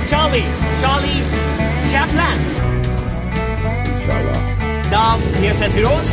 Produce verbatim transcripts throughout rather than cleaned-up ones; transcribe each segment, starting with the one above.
Charlie, Charlie Chaplin. Inshallah. Love Yes and Heroes.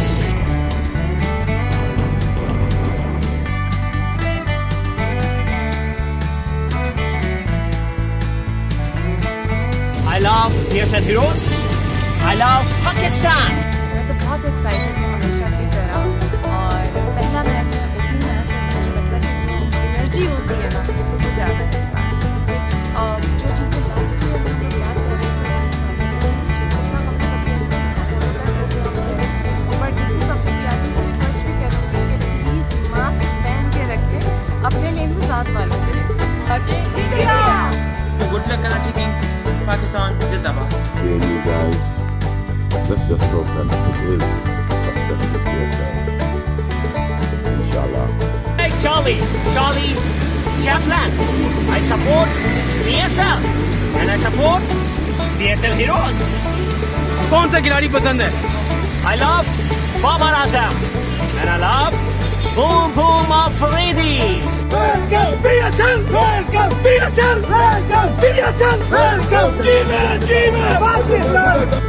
I love Yes and Heroes. I love Pakistan. मैं तो बहुत excited हूँ हमेशा की तरह और पहला मैच है ओपनिंग मैच है मुझे लगता है कि जो एनर्जी होती है ना वो ज़्यादा है इस बार और जो चीज़ें लास्ट ईयर में हम बात कर रहे थे उतना हम लोग अपने इसमें फॉलो कर सकते हैं बट जितनी पब्लिक आती है रिक्वेस्ट भी करूँगी कि प्लीज़ मास्क पहन के रखें अपने लिए भी साथ वालों के लिए और good luck Karachi kings Pakistan zindabad. Dear you guys, let's just hope that it is a success for P S L. Inshallah. Hey Charlie, Charlie Chaplin. I support P S L and I support P S L Heroes. कौन सा खिलाड़ी पसंद है? I love Babar Azam and I love Boom Boom Afridi. Welcome P S L, welcome P S L, welcome P S L, welcome Jima Jima Pakistan.